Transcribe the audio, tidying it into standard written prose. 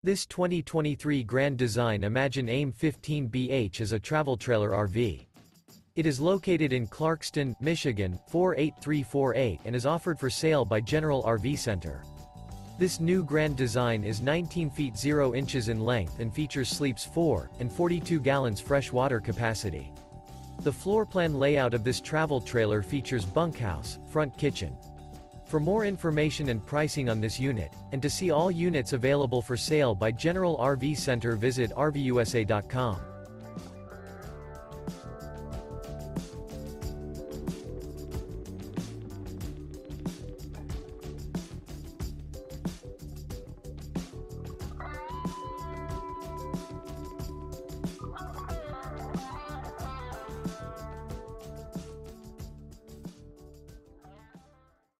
This 2023 Grand Design Imagine AIM 15BH is a travel trailer RV. It is located in Clarkston, Michigan, 48348 and is offered for sale by General RV Center. This new Grand Design is 19 feet 0 inches in length and features sleeps 4 and 42 gallons fresh water capacity. The floor plan layout of this travel trailer features bunkhouse, front kitchen. For more information and pricing on this unit, and to see all units available for sale by General RV Center, visit RVUSA.com.